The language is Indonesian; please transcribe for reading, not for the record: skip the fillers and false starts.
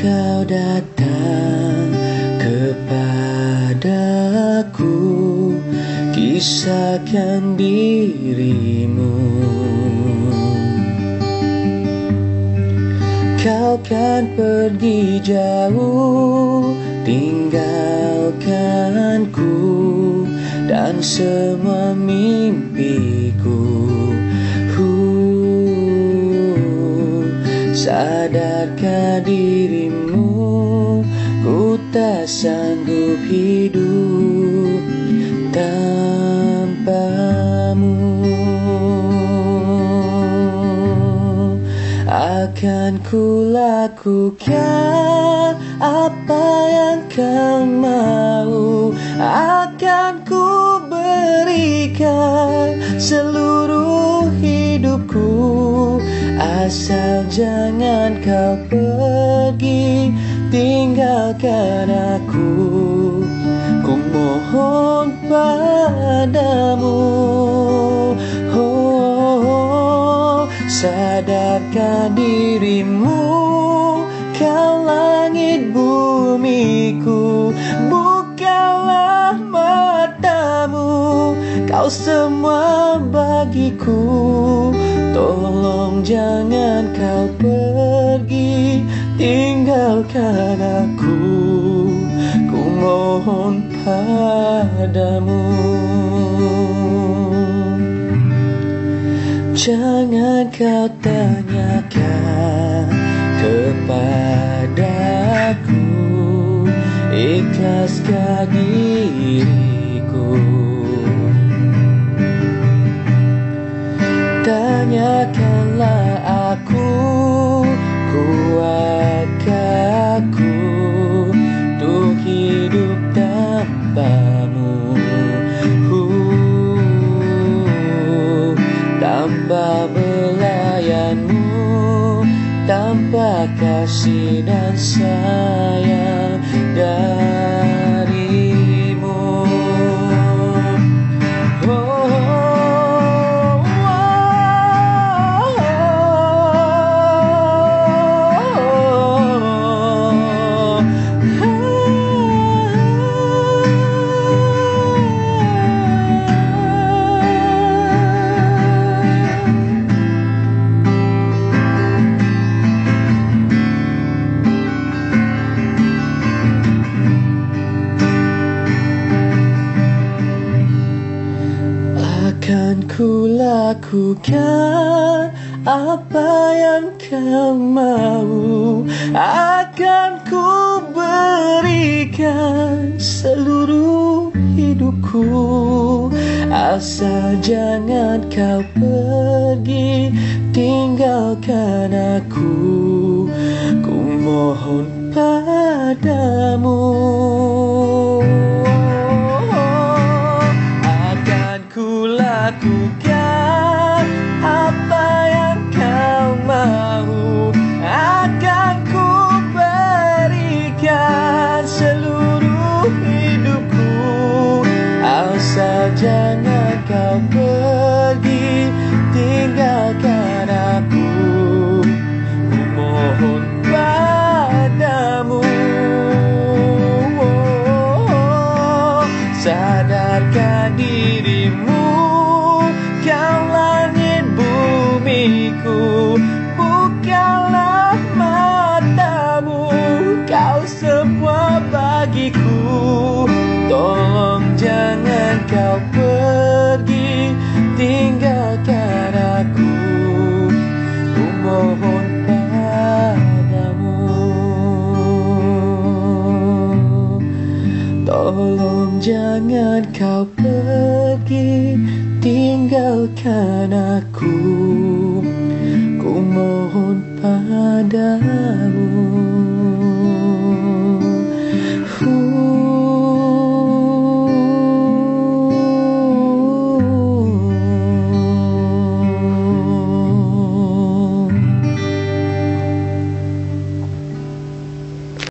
kau datang kepadaku, kisahkan dirimu. Kau kan pergi jauh, tinggalkanku dan semua mimpiku. Sadarkah dirimu, ku tak sanggup hidup tanpamu. Akan ku lakukan apa yang kau mau, akan ku berikan seluruh hidupku, asal jangan kau pergi tinggalkan aku. Ku mohon padamu, sadarkan dirimu, kau langit bumiku, bukalah matamu, kau semua bagiku. Tolong jangan kau pergi tinggalkan aku, ku mohon padamu. Jangan kau tanyakan kepadaku, ikhlaskah diriku. Tanyakanlah aku, kuatkah aku untuk hidup tanpamu, tanpa belayanmu, tanpa kasih dan sayang darimu. Akan ku lakukan apa yang kau mau, akan ku berikan seluruh hidupku, asal jangan kau pergi tinggalkan aku. Ku mohon padamu, lakukan apa yang kau mau, akan ku berikan seluruh hidupku, asal jangan kau pergi tinggalkan aku. Ku mohon padamu, sadarkan dirimu, kau langit bumiku, bukalah matamu, kau semua bagiku. Tolong jangan kau pergi tinggalkan aku, ku mohon padamu. Tolong jangan kau pergi tinggalkan aku, ku mohon padamu.